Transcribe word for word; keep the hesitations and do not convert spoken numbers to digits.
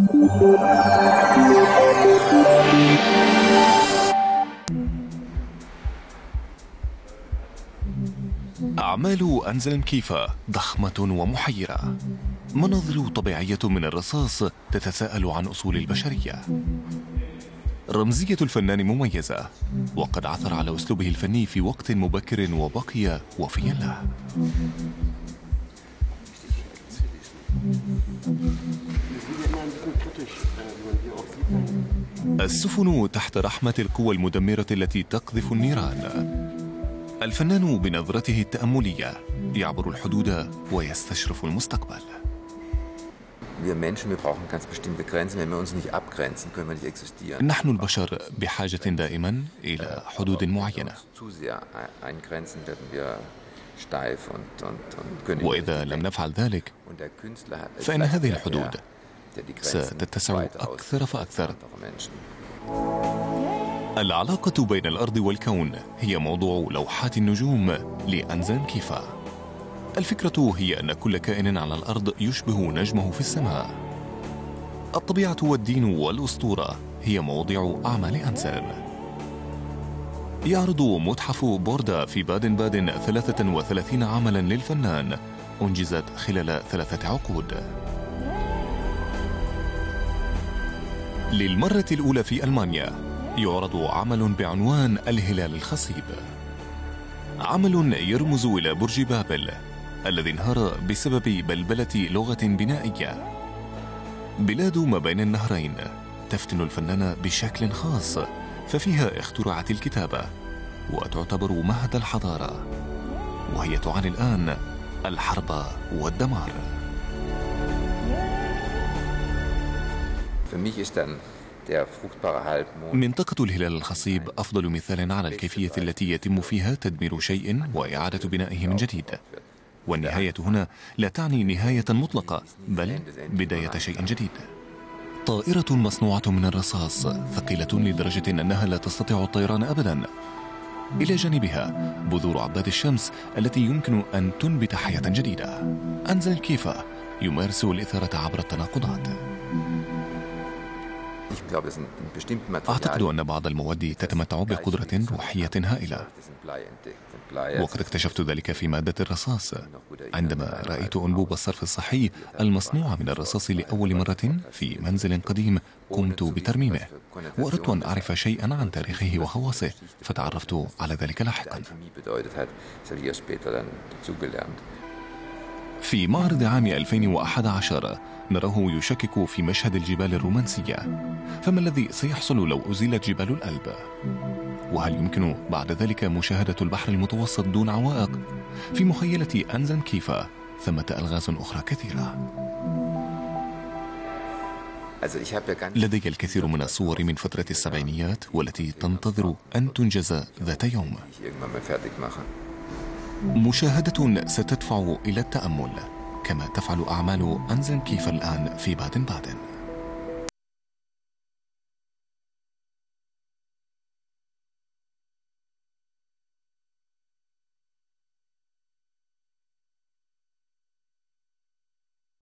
أعمال أنزلن كيفا ضخمة ومحيرة، مناظر طبيعية من الرصاص تتساءل عن أصول البشرية. رمزية الفنان مميزة، وقد عثر على أسلوبه الفني في وقت مبكر وبقي وفيا له. السفن تحت رحمة القوى المدمرة التي تقذف النيران. الفنان بنظرته التأملية يعبر الحدود ويستشرف المستقبل. نحن البشر بحاجة دائما إلى حدود معينة، وإذا لم نفعل ذلك فإن هذه الحدود ستتسع أكثر فأكثر. العلاقة بين الأرض والكون هي موضوع لوحات النجوم لأنزلن كيفا. الفكرة هي أن كل كائن على الأرض يشبه نجمه في السماء. الطبيعة والدين والأسطورة هي مواضيع أعمال أنزلن. يعرض متحف بوردا في بادن بادن ثلاثة وثلاثين عملا للفنان أنجزت خلال ثلاثة عقود. للمرة الأولى في ألمانيا يعرض عمل بعنوان الهلال الخصيب، عمل يرمز إلى برج بابل الذي انهار بسبب بلبلة لغة بنائية. بلاد ما بين النهرين تفتن الفنان بشكل خاص، ففيها اخترعت الكتابة وتعتبر مهد الحضارة، وهي تعاني الآن الحرب والدمار. منطقة الهلال الخصيب أفضل مثال على الكيفية التي يتم فيها تدمير شيء وإعادة بنائه من جديد، والنهاية هنا لا تعني نهاية مطلقة بل بداية شيء جديد. طائرة مصنوعة من الرصاص ثقيلة لدرجة أنها لا تستطيع الطيران أبدا، إلى جانبها بذور عباد الشمس التي يمكن أن تنبت حياة جديدة. أنزلن كيفا يمارس الإثارة عبر التناقضات. أعتقد أن بعض المواد تتمتع بقدرة روحية هائلة، وقد اكتشفت ذلك في مادة الرصاص عندما رأيت أنبوب الصرف الصحي المصنوع من الرصاص لأول مرة في منزل قديم قمت بترميمه، وأردت أن أعرف شيئا عن تاريخه وخواصه، فتعرفت على ذلك لاحقا. في معرض عام ألفين وأحد عشر نراه يشكك في مشهد الجبال الرومانسية، فما الذي سيحصل لو أزيلت جبال الألب؟ وهل يمكن بعد ذلك مشاهدة البحر المتوسط دون عوائق؟ في مخيلة أنزلن كيفا ثمة ألغاز أخرى كثيرة. لدي الكثير من الصور من فترة السبعينيات والتي تنتظر أن تنجز ذات يوم. مشاهدة ستدفع إلى التأمل كما تفعل أعمال أنزلن كيفا الآن في بادن بادن.